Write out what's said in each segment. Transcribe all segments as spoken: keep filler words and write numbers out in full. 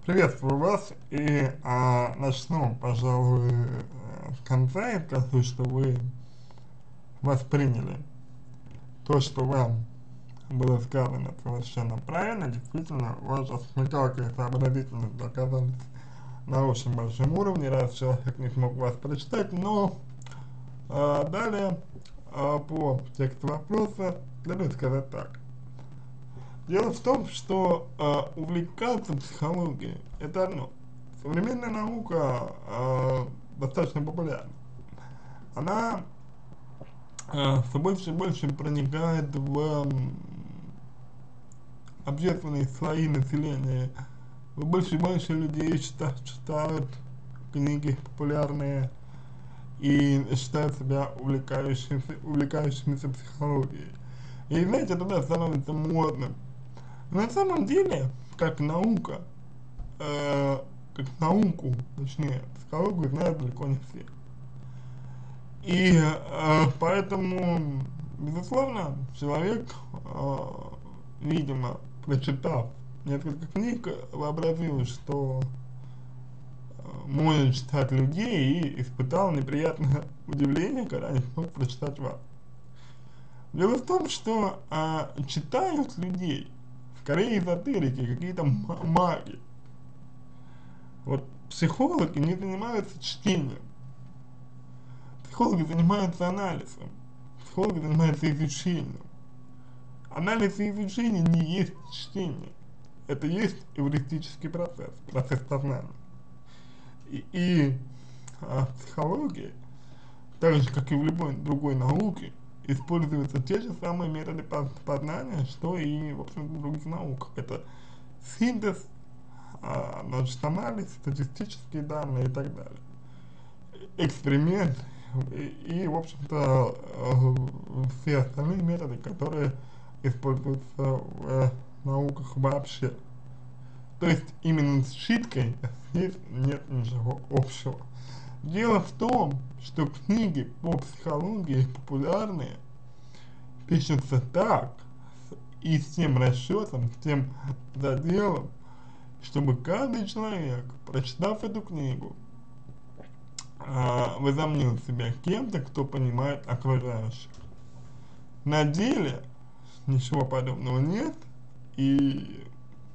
Приветствую вас и а, начну, пожалуй, э, с конца и скажу, что вы восприняли то, что вам было сказано совершенно правильно. Действительно, ваша смекалка и сообразительность оказались на очень большом уровне, раз человек не смог вас прочитать, но а, далее а, по тексту вопроса следует сказать так. Дело в том, что э, увлекаться психологией — это одно. Современная наука э, достаточно популярна. Она э, все больше и больше проникает в м, общественные слои населения. Все больше и больше людей чита читают книги популярные и считают себя увлекающимися, увлекающимися психологией. И знаете, это да, становится модным. На самом деле, как наука, э, как науку, точнее, психологию знают далеко не все. И э, поэтому, безусловно, человек, э, видимо, прочитав несколько книг, вообразил, что э, может читать людей, и испытал неприятное удивление, когда не смог прочитать вас. Дело в том, что э, читают людей скорее эзотерики, какие-то маги. Вот психологи не занимаются чтением. Психологи занимаются анализом. Психологи занимаются изучением. Анализ и изучение не есть чтение. Это есть эвристический процесс, процесс познания. И, и а, психология, так же как и в любой другой науке, используются те же самые методы познания, что и, в общем, в других науках. Это синтез, а, значит, анализ, статистические данные и так далее. Эксперимент и, и в общем-то, все остальные методы, которые используются в э, науках вообще. То есть именно с читкой здесь нет ничего общего. Дело в том, что книги по психологии популярные пишутся так и с тем расчетом, с тем заделом, чтобы каждый человек, прочитав эту книгу, э, возомнил себя кем-то, кто понимает окружающих. На деле ничего подобного нет, и,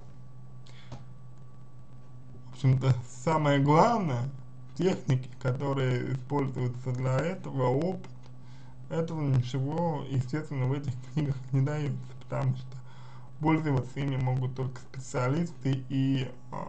в общем-то, самое главное, техники, которые используются для этого, опыт, этого ничего, естественно, в этих книгах не дается, потому что пользоваться ими могут только специалисты, и а,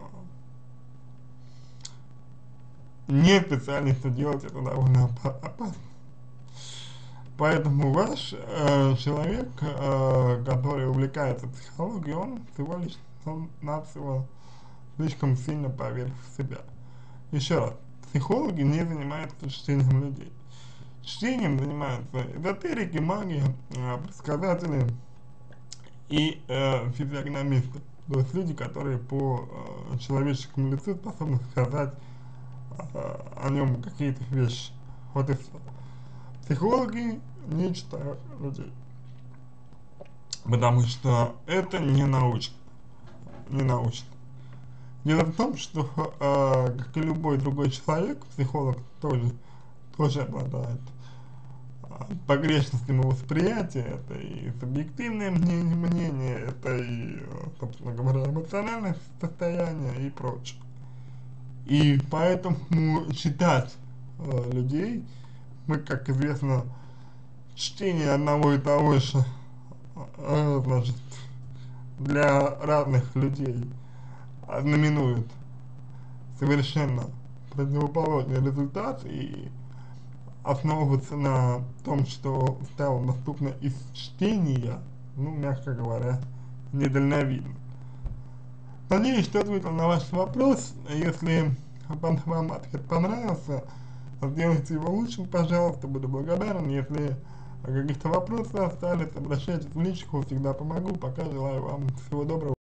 не специалисты делать это довольно опасно. Поэтому ваш э, человек, э, который увлекается психологией, он всего лишь навсего слишком сильно поверил в себя. Еще раз, психологи не занимаются чтением людей. Чтением занимаются эзотерики, маги, э, предсказатели и э, физиогномисты. То есть люди, которые по э, человеческому лицу способны сказать э, о нем какие-то вещи. Вот и все. Психологи не читают людей, потому что это не научно, не научно. Дело в том, что, э, как и любой другой человек, психолог тоже, тоже обладает э, погрешностью восприятия, это и субъективное мнение, мнение, это и, собственно говоря, эмоциональное состояние и прочее. И поэтому читать э, людей, мы, как известно, чтение одного и того же, э, значит, для разных людей знаменует совершенно противоположный результат, и основываться на том, что стало доступно из чтения, ну, мягко говоря, недальновидно. Надеюсь, что ответил на ваш вопрос. Если вам ответ понравился, сделайте его лучше, пожалуйста, буду благодарен. Если каких-то вопросы остались, обращайтесь в личку, всегда помогу. Пока желаю вам всего доброго.